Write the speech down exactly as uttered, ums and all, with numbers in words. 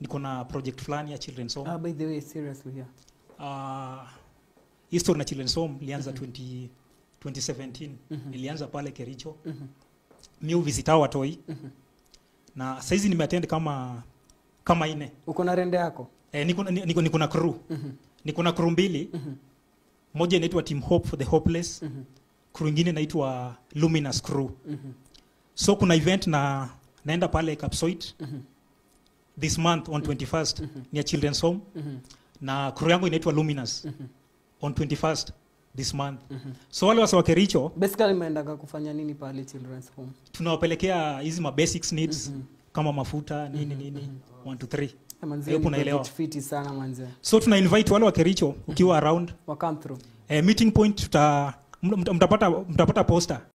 niko na project fulani ya children's home. Ah, by the way, seriously, yeah. Uh, history na children's home ilianza mm-hmm. twenty seventeen. Mm-hmm. Ilianza pale Kericho. Mm-hmm. Miu visita watoi. Mm-hmm. Na saizi nimeattend kama kama ine. Uko na rende yako? Eh, niko niko niko na crew. Mm-hmm. Niko na crew mbili. Mm-hmm. Moja inaitwa Team Hope for the Hopeless. Mm-hmm. Crew nyingine inaitwa Luminous Crew. Mm-hmm. So kuna event na naenda pale Kapsoit. Mm-hmm. This month on twenty-first. Mm-hmm. Ni children's home. Mm-hmm. Na crew yangu inaitwa Luminous. Mm-hmm. On twenty-first this month. Mm-hmm. So wale wasa wa Kericho basically mnaenda kufanya nini pale children's home? Tunawapelekea hizi ma basics needs mm-hmm. kama mafuta nini mm-hmm. nini one two three. Hapo naelewa. Fiti sana manze. So tuna invite wale wa Kericho ukiwa mm-hmm. around wa come through. Eh, meeting point tuta mtapata mtapata poster